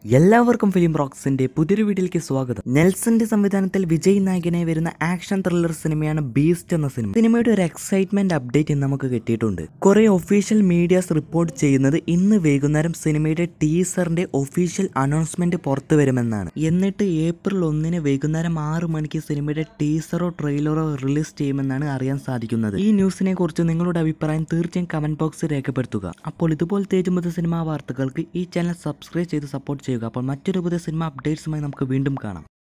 എല്ലാവർക്കും ഫിലിം റോക്സിന്റെ പുതിയൊരു വീഡിയോയിലേക്ക് സ്വാഗതം. നെൽസന്റെ സംവിധാനത്തിൽ വിജയ് നായകനായി വരുന്ന ആക്ഷൻ ത്രില്ലർ സിനിമയാണ് ബീസ്റ്റ് എന്ന സിനിമ. സിനിമയുടെ ഒരു എക്സൈറ്റ്മെന്റ് അപ്ഡേറ്റ് നമുക്ക് കിട്ടിയിട്ടുണ്ട്. കുറെ ഒഫീഷ്യൽ മീഡിയാസ് റിപ്പോർട്ട് ചെയ്യുന്നത് ഇന്ന് വൈകുന്നേരം സിനിമയുടെ ടീസറിന്റെ ഒഫീഷ്യൽ അനൗൺസ്മെന്റ് പുറത്തു വരുമെന്നാണ്. എന്നിട്ട് ഏപ്രിൽ 1 വൈകുന്നേരം 6 മണിക്ക് സിനിമയുടെ ടീസറോ ട്രെയിലറോ റിലീസ് ചെയ്യുമെന്നാണ് അറിയാൻ സാധിക്കുന്നത്. ഈ ന്യൂസിനെ കുറിച്ച് നിങ്ങളുടെ അഭിപ്രായം തീർച്ചയായും കമന്റ് ബോക്സിൽ രേഖപ്പെടുത്തുക. അപ്പോൾ ഇതുപോലത്തെ സിനിമാ വാർത്തകൾക്ക് ഈ ചാനൽ സബ്സ്ക്രൈബ് ചെയ്ത് സപ്പോർട്ട് ചെയ്യുക. അപ്പോൾ മറ്റൊരു പുതിയ സിനിമ അപ്ഡേറ്റ്സുമായി നമുക്ക് വീണ്ടും കാണാം.